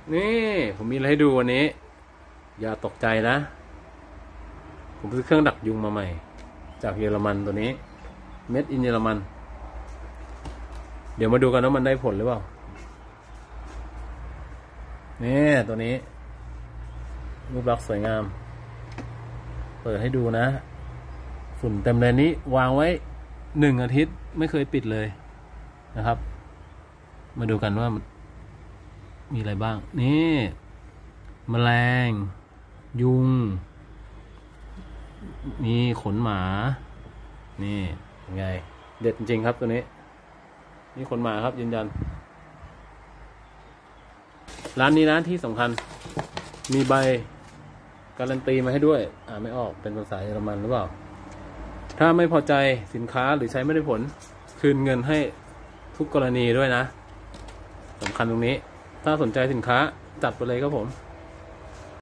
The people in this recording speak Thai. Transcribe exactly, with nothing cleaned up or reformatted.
นี่ผมมีอะไรให้ดูวันนี้อย่าตกใจนะผมซื้อเครื่องดักยุงมาใหม่จากเยอรมันตัวนี้เม็ดอินเยอรมันเดี๋ยวมาดูกันว่ามันได้ผลหรือเปล่านี่ตัวนี้รูปลักษณ์สวยงามเปิดให้ดูนะฝุ่นเต็มเลยนี้วางไว้หนึ่งอาทิตย์ไม่เคยปิดเลยนะครับมาดูกันว่ามีอะไรบ้างนี่แมลงยุงมีขนหมานี่ยังไงเด็ดจริงครับตัวนี้นี่ขนหมาครับยืนยันร้านนี้ร้านที่สำคัญมีใบการันตีมาให้ด้วยอ่านไม่ออกเป็นภาษาเยอรมันหรือเปล่าถ้าไม่พอใจสินค้าหรือใช้ไม่ได้ผลคืนเงินให้ทุกกรณีด้วยนะสำคัญตรงนี้ถ้าสนใจสินค้าจัดไปเลยครับผม